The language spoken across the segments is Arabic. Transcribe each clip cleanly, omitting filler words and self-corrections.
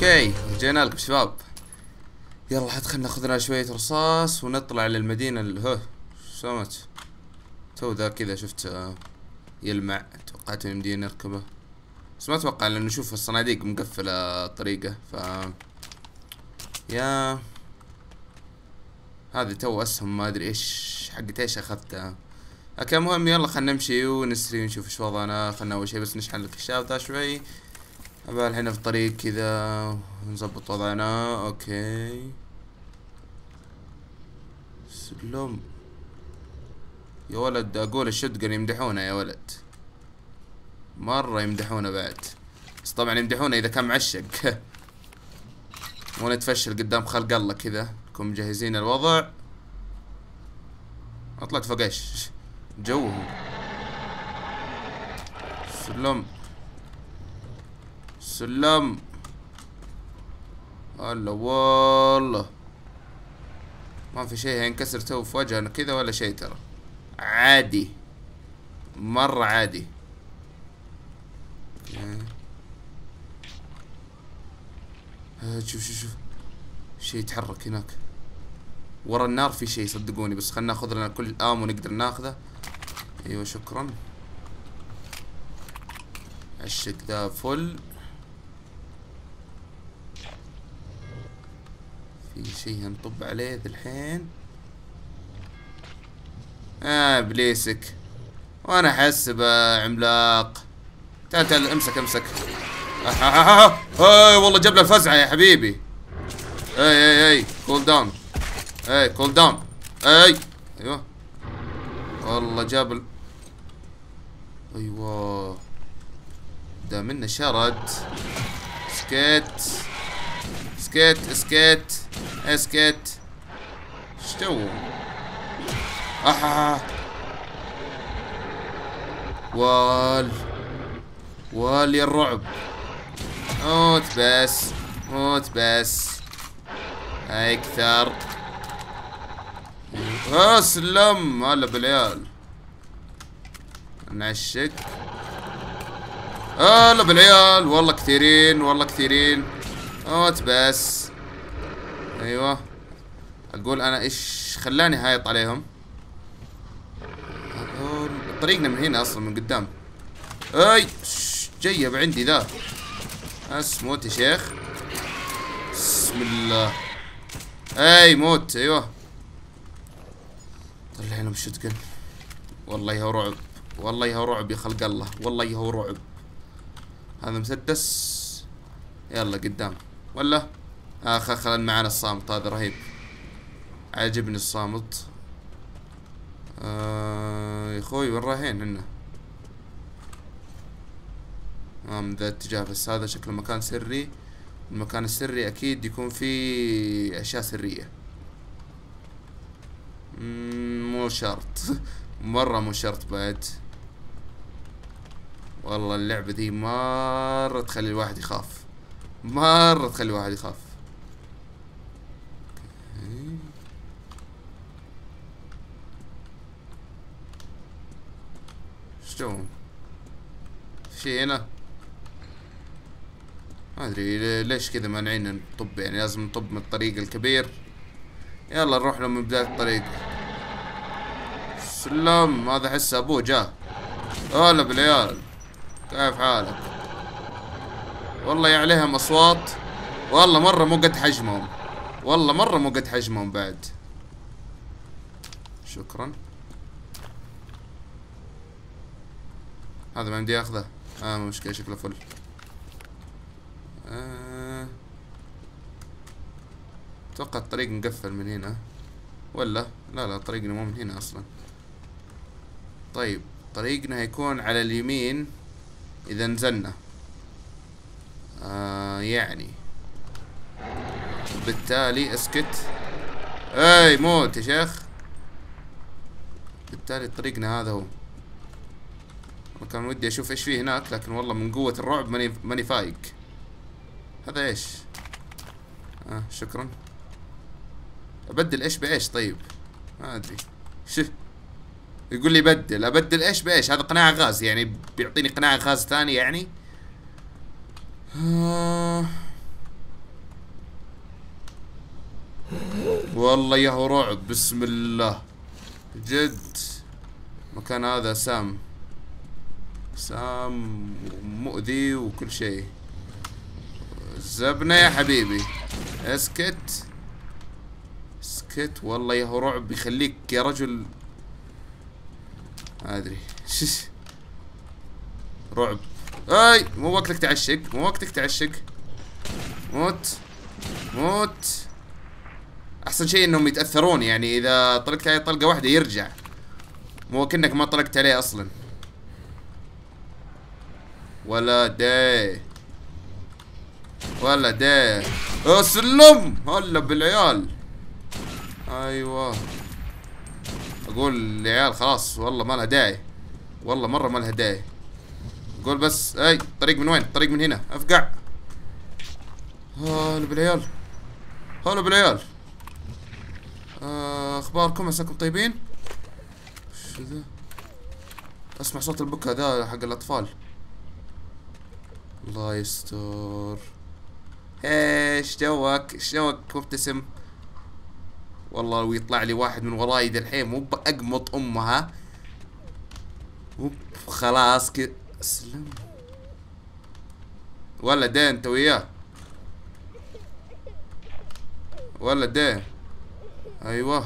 اوكي رجعنا لكم شباب. يلا حد خلنا ناخذ لنا شوية رصاص ونطلع للمدينة سومت تو ذا كذا شفت يلمع. توقعت ان يمدينا نركبه بس ما اتوقع لانه نشوف الصناديق مقفلة طريقة يا هذه تو اسهم ما ادري ايش حقت ايش اخذتها. اوكي مهم يلا خلنا نمشي ونسري ونشوف ايش وضعنا. خلنا اول شي بس نشحن الكشاف ذا شوي عبال الحين في الطريق كذا نظبط وضعنا. اوكي سلم يا ولد. اقول الشتقن يمدحونا يا ولد مرة يمدحونا بعد بس طبعا يمدحونا اذا كان معشق مو نتفشل قدام خلق الله كذا. نكون مجهزين الوضع. اطلعت فوق ايش جوهم. سلم سلم هلا والله ما في شيء هينكسر تو في وجهنا كذا ولا شيء ترى عادي مرة عادي. شوف شيء يتحرك هناك ورا النار في شيء صدقوني بس خلنا ناخذ لنا كل الامو نقدر ناخذه. ايوه شكرا. عشق ذا فل. في شيء هنطب عليه ذا الحين. ابليسك وانا احسب عملاق. تعال امسك هاي والله جاب له الفزعه يا حبيبي. اي كول داون. كول داون. ايوه والله جاب ايوه دا منه شرد. اسكيت ايش تو؟ وال يا الرعب. موت بس اكثر. سلم هلا بالعيال نعشق. هلا بالعيال والله كثيرين موت بس. ايوه اقول انا ايش خلاني هايط عليهم. طريقنا من هنا اصلا من قدام. جيب عندي ذا موت يا شيخ. بسم الله. موت. ايوه طلع لهم شتقن. والله هو رعب يا خلق الله والله هو رعب. هذا مسدس يلا قدام ولا خلنا معانا الصامت هذا رهيب عاجبني الصامت. يا اخوي وين رايحين هنا؟ من ذا اتجاه بس هذا شكله مكان سري. المكان السري اكيد يكون فيه اشياء سرية. مو شرط مرة مو شرط بعد. والله اللعبة دي مرة تخلي الواحد يخاف شو شي هنا ما ادري ليش كذا مانعين نطب يعني لازم نطب من الطريق الكبير. يلا نروح له من بداية الطريق. سلام هذا حس ابوه جاه. هلا بالعيال كيف حالك؟ والله يا عليهم اصوات والله مرة مو قد حجمهم بعد. شكرا. هذا ما يمدي اخذه. مو مشكلة شكله فل. اتوقع الطريق مقفل من هنا ولا لا طريقنا مو من هنا اصلا. طيب طريقنا هيكون على اليمين اذا نزلنا يعني بالتالي اسكت. موت يا شيخ. بالتالي طريقنا هذا هو. كان ودي اشوف ايش فيه هناك لكن والله من قوة الرعب ماني فايق. هذا ايش؟ شكرا. ابدل ايش بايش؟ طيب ما ادري يقول لي ابدل ايش بايش؟ هذا قناع غاز يعني بيعطيني قناع غاز ثاني يعني. والله يا هو رعب. بسم الله. جد مكان هذا سام مؤذي وكل شيء. زبنة يا حبيبي. اسكت اسكت. والله يا هو رعب يخليك يا رجل. ما ادري رعب. اي مو وقتك تعشق، مو وقتك تعشق. موت موت. احسن شيء انهم يتاثرون، يعني اذا طلقت عليه طلقه واحده يرجع، مو كأنك ما طلقت عليه اصلا. ولا داي ولا داي. اسلم. هلا بالعيال. ايوه اقول العيال خلاص والله ما لها داعي، والله مره ما لها داعي. قول بس. اي الطريق من وين؟ الطريق من هنا. افقع. هلا بالعيال. هلا بالعيال. اخباركم؟ عساكم طيبين؟ شو ذا؟ اسمع صوت البكا ذا حق الاطفال. الله يستر. ايش جوك؟ ايش جوك مبتسم؟ والله لو يطلع لي واحد من وراي ذا الحين مو باقمط امها. مو خلاص كذا. اسلم. ولا دين انت وياه. ولا دين. ايوه.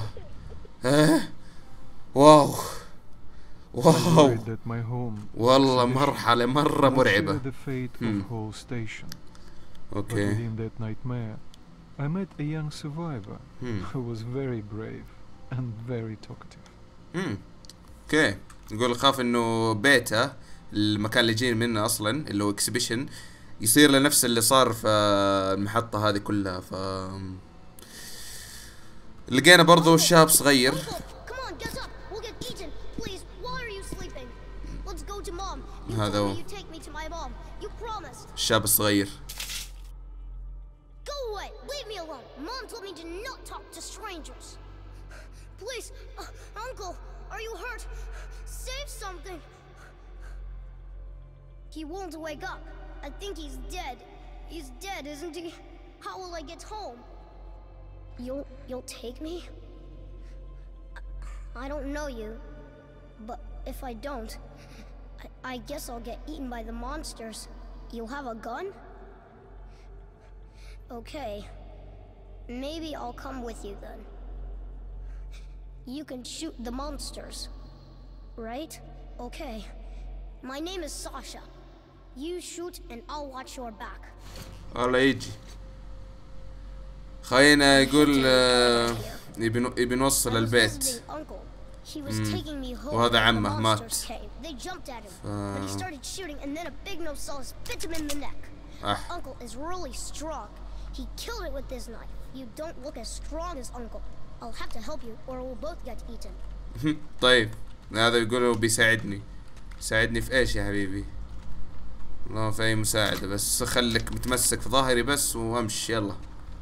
واو واو. والله مرحلة مرة مرعبة. اوكي. I met a young survivor who was very brave and very talkative. اوكي. يقول خاف انه بيته المكان اللي جاي منه اصلا اللي هو اكسبيشن يصير لنفس اللي صار في المحطة هذه كلها. ف لقينا برضو شاب صغير. هذا هو الشاب الصغير. Leave me alone. Mom told me to not talk to strangers. Please, Uncle, are you hurt? Say something. He won't wake up. I think he's dead. He's dead, isn't he? How will I get home? You'll take me? I don't know you, but if I don't, I guess I'll get eaten by the monsters. You'll have a gun? Okay. Maybe I'll come with you then. You can shoot the monsters, right? Okay. My name is Sasha. You shoot and I'll watch your back. الله يجي. خلينا يقول يبي نوصل البيت. وهذا عمه مات. Uncle is really strong. He killed it with this knife. You don't look as strong as Uncle. I'll have to help you or we'll both get eaten. طيب هذا يقول بيساعدني. ساعدني في ايش يا حبيبي؟ والله في اي مساعدة، بس خليك متمسك في ظهري بس وامشي. يلا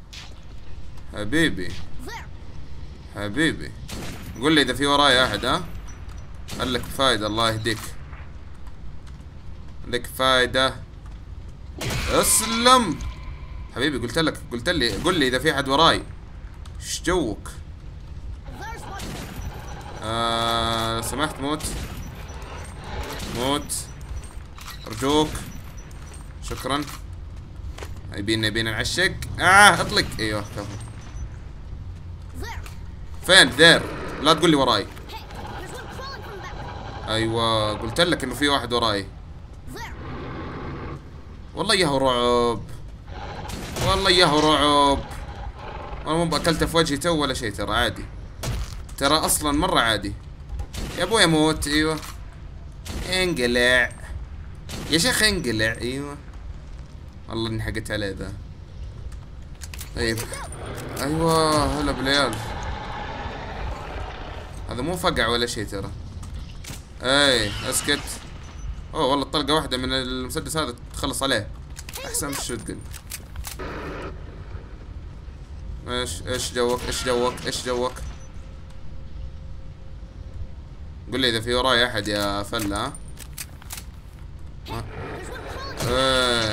حبيبي حبيبي. قول لي اذا في وراي احد. ها قال لك فايدة. الله يهديك. لك فايدة. اسلم حبيبي. قلت لي قول لي اذا في احد وراي. ايش جوك؟ سمحت موت موت ارجوك. شكرا. يبينا نعشق. اطلق. ايوه كفو. فين ذير؟ لا تقول لي وراي. ايوه قلت لك انه في واحد وراي. والله ياهو رعب. والله ياهو رعب. انا مو باكلته في وجهي تو ولا شيء. ترى عادي. ترى اصلا مرة عادي. يا ابوي موت. ايوه انقلع يا شيخ انقلع. ايوه والله اني حقت عليه ذا. طيب ايوه هلا بالعيال. هذا مو فقع ولا شيء ترى. اي اسكت. اوه والله طلقة واحدة من المسدس هذا تخلص عليه احسن من الشوتجن. ايش جوك؟ ايش جوك؟ قول لي اذا في وراي احد يا فله.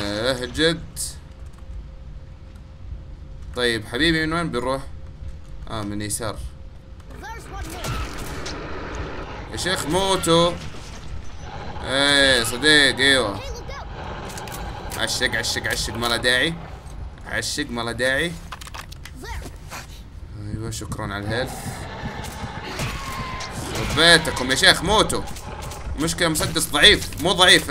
جد. طيب حبيبي من وين بنروح؟ من يسار. There's one more. يا شيخ موتو. ايه صديق ايوه. Hey, look out. عشق عشق عشق ما له داعي. عشق ما له داعي. There. ايوه شكرا على الهيلث. بيتكم يا شيخ موتو. مشكلة مسدس ضعيف، مو ضعيف،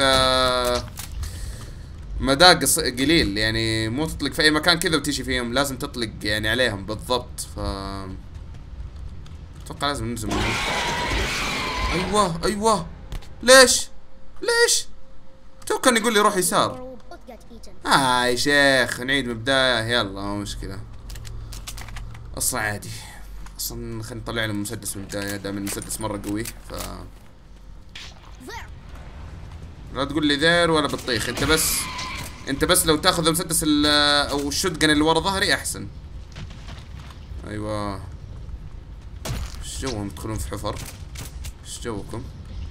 مداه قليل، يعني مو تطلق في اي مكان كذا وتجي فيهم، لازم تطلق يعني عليهم بالضبط. ف اتوقع لازم ننزل من هنا. ايوه ايوه. ليش تو كان يقول لي روح يسار. Or we'll both get eaten. يا شيخ نعيد من البداية. يلا مو مشكلة، اصلا عادي. اصلا خلينا نطلع له مسدس من البداية دام المسدس مرة قوي. ف There. لا تقول لي ذير ولا بطيخ. انت بس لو تاخذ المسدس او الشوتجن اللي ورا ظهري احسن. ايوه. ايش جوهم تدخلون في حفر؟ ايش جوكم؟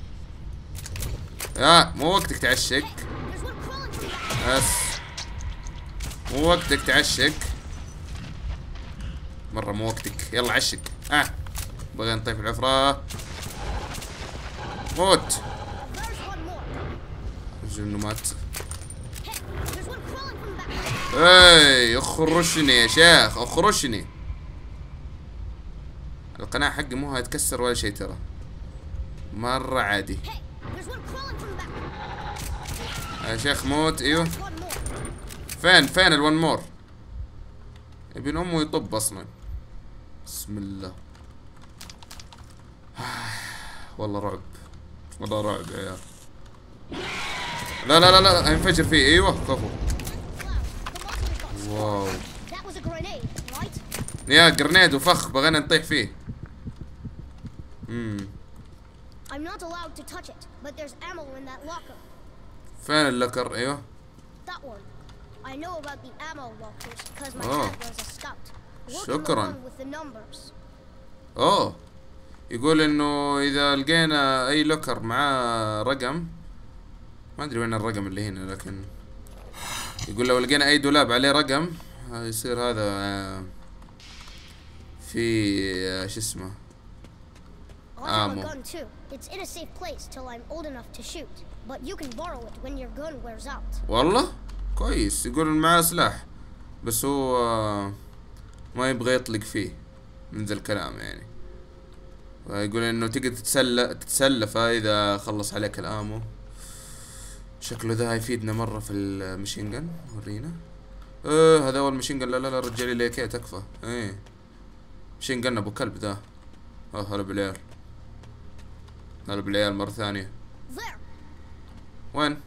مو وقتك تعشق. There's one crawling from back. بس مو وقتك تعشق مرة، مو وقتك. يلا عشق. بغينا نطيح في الحفرة. موت. There's one more. رجل انه مات. Hey, there's one crawling from back. اي اخرشني يا شيخ اخرشني. القناع حقي مو هيتكسر ولا شيء ترى، مرة عادي. Hey, there's one crawling from back. يا شيخ موت. ايوه. There's one more. فين الون مور؟ ابن امه يطب اصلا. بسم الله. والله رعب، والله رعب يا عيال. لا لا لا لا هينفجر فيه. ايوه كفو. واو. That was a grenade, right? يا جرنيد وفخ بغينا نطيح فيه. I'm not allowed to touch it, but there's ammo in that locker. فين اللكر؟ ايوه. That one. I know about the ammo lockers because my Oh. dad was a scout. Working شكراً. along with the numbers. اوه يقول انه اذا لقينا اي لوكر معاه رقم، ما ادري وين الرقم اللي هنا، لكن يقول لو لقينا اي دولاب عليه رقم يصير هذا في شو اسمه I'll have Ammo. a gun too. It's in a safe place till I'm old enough to shoot. But you can borrow it when your gun wears out. والله كويس. يقول معاه سلاح بس هو ما يبغى يطلق فيه من ذا الكلام يعني. ويقول انه تقدر تتسلفه اذا خلص عليك الامو. شكله ذا هيفيدنا مرة في المشين جن. ورينا. هذا هو المشين جن. لا لا لا رجالي ليكي تكفى. مشين جن ابو كلب ذا. هلا بالعيال، هلا بالعيال مرة ثانية. There. وين؟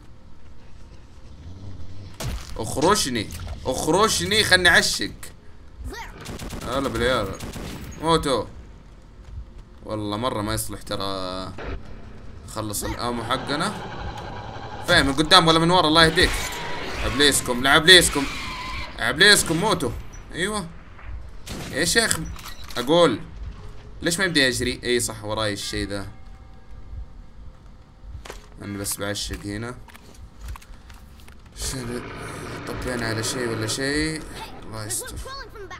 اخرشني خلني اعشق. There. هلا بالعيال. موتو. والله مرة ما يصلح ترى. خلص الامو حقنا. فين من قدام ولا من ورا؟ الله يهديك. ابليسكم ابليسكم موتو. ايوه يا شيخ اقول ليش ما يبدأ يجري؟ اي صح وراي الشي ذا. انا بس بعشق هنا. طبينا على شيء ولا شيء. الله There's one يستر. crawling from back.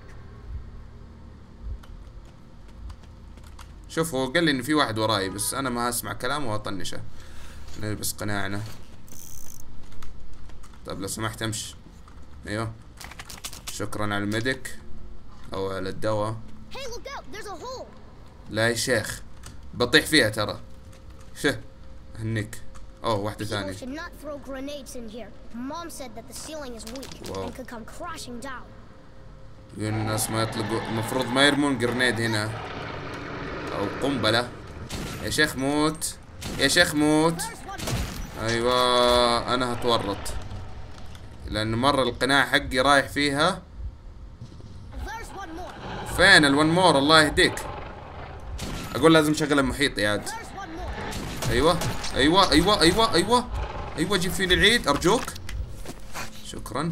شوف هو قال لي ان في واحد وراي، بس انا ما اسمع كلامه واطنشه. نلبس قناعنا. طيب لو سمحت امشي. ايوه شكرا على الميديك او على الدواء. Hey, look out! There's a hole. لا يا شيخ بطيح فيها ترى. شه هنيك. واحدة People ثانية. should not throw grenades in here. Mom said that the ceiling is weak Wow. and could come crashing down. يقول الناس ما يطلقوا، المفروض ما يرمون جرنيد هنا او قنبلة. يا شيخ موت. There's one. ايوه انا هتورط لان مرة القناع حقي رايح فيها. There's one more. فين الون مور؟ الله يهديك. اقول لازم شغل المحيط يا عاد. There's one more. ايوه جيب فيني العيد ارجوك. شكرا.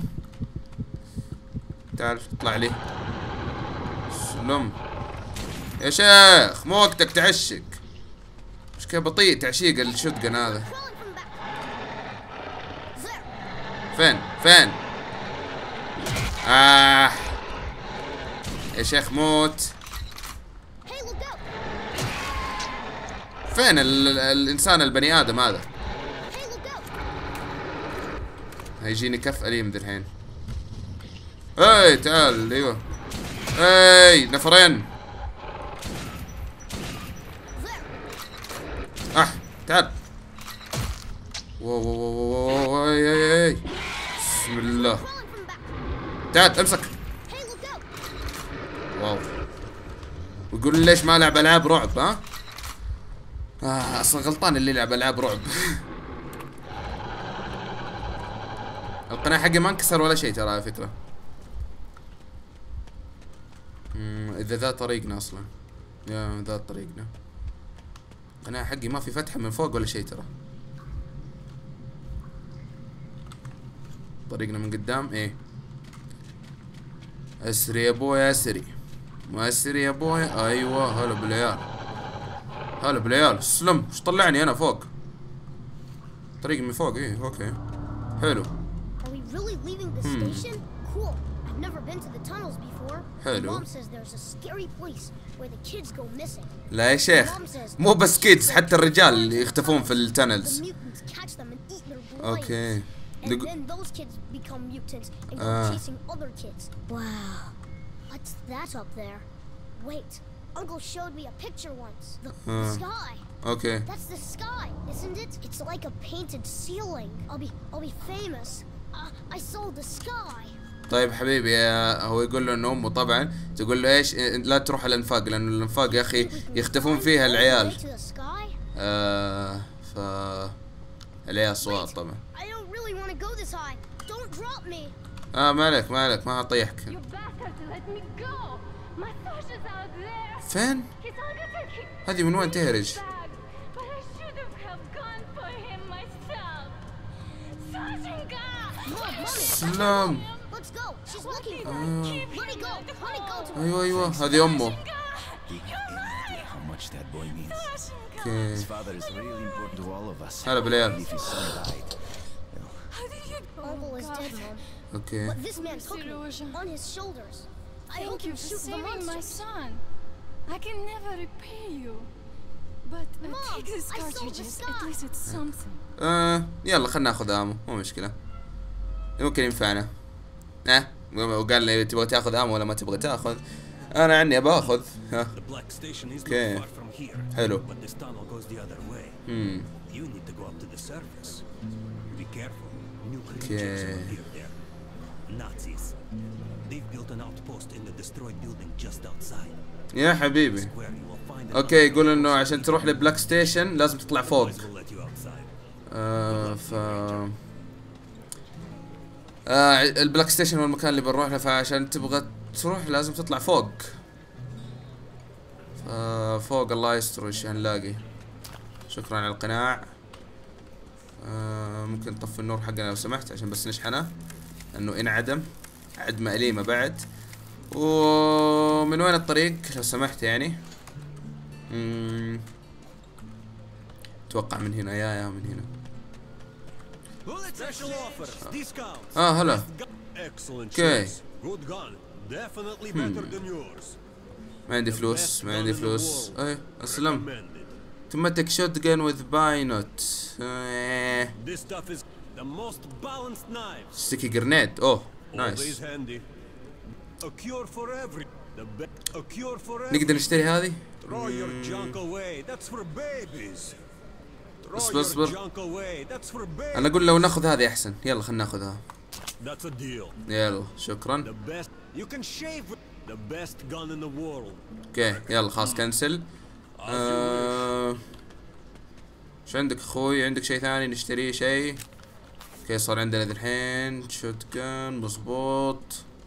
تعال اطلع لي. سلم يا شيخ مو وقتك تعشق. مش كيف بطيء تعشيق الشوتجن هذا. Crawling from back. There. فين يا شيخ موت. فين الانسان البني ادم هذا؟ هيجيني كف أليم ذي الحين. اي تعال. ايوه اي نفرين. تعال. واو واو واو واو. اي بسم الله. تعال امسك. واو. ويقول لي ليش ما العب العاب رعب؟ ها؟ اصلا غلطان اللي يلعب العاب رعب. القناع حقي ما انكسر ولا شيء ترى على فكرة. اذا ذا طريقنا اصلا. يا ذا طريقنا. القناع حقي ما في فتحة من فوق ولا شيء ترى. طريقنا من قدام. ايه اسري يا ابوي اسري. ما اسري يا ابوي. ايوه هلا بالعيال. هلا بالعيال. سلم. وش طلعني انا فوق؟ طريق من فوق. ايه اوكي حلو. Really leaving the station? Cool. I've never been to the tunnels before. حلو. Mom says there's a scary place where the kids go missing. لا يا شيخ مو بس كيدز حتى الرجال اللي يختفون في التنلز. The mutants catch them and eat their brains. اوكي. And then those kids become mutants and go chasing other kids. Wow. What's that up there? Wait. Uncle showed me a picture once. The sky. اوكي. That's the sky, isn't it? It's like a painted ceiling. I'll be famous. I saw the sky. طيب حبيبي هو يقول له انه امه طبعا تقول له ايش لا تروح الانفاق لانه الانفاق يا اخي يختفون فيها العيال. ف العيال صغار طبعا. ما عليك ما هطيحك. فين؟ هذه من وين تهرج؟ سلام. ايوه هذه امه. اوكي. هلا بالعيال. اوكي. Thank you for saving my son. I can never repay you. But take these cartridges. At least it's something. يلا خلنا ناخذ امو مو مشكلة. ممكن ينفعنا. وقال لي تبغى تاخذ امو ولا ما تبغى تاخذ؟ انا عني ابغى اخذ. اوكي. حلو. اوكي. يا حبيبي. اوكي يقول انه عشان تروح لبلاك ستيشن لازم تطلع فوق. البلاك ستيشن هو المكان اللي بنروح له فعشان تبغى تروح لازم تطلع فوق. فوق الله يستر وش هنلاقي. شكرا على القناع. ممكن نطفي النور حقنا لو سمحت عشان بس نشحنه انه انعدم. عدمة أليمة بعد. ومن وين الطريق لو سمحت يعني؟ اتوقع من هنا. يا من هنا. هلا. اوكي. ما عندي فلوس ايه اسلم. تمتك شوت جن وذ باي نوت. ستيكي جرنيد. اوه نايس. نقدر نشتري هذه؟ اصبر انا اقول لو ناخذ هذه احسن. يلا خلنا ناخذها. يلا شكرا. اوكي يلا خلاص كنسل. شو عندك اخوي؟ عندك شيء ثاني نشتريه شيء؟ اوكي صار عندنا ذي الحين شوت جان مظبوط.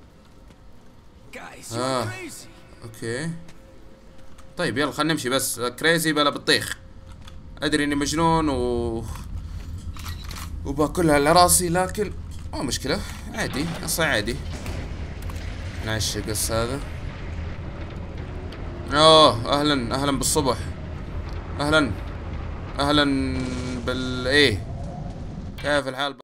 اوكي طيب يلا خلنا نمشي بس. كريزي بلا بطيخ. ادري اني مجنون وباكلها على راسي لكن مو مشكلة عادي. اصلا عادي نعيش القص هذا. اهلا بالصبح. اهلا بالايه. كيف الحال؟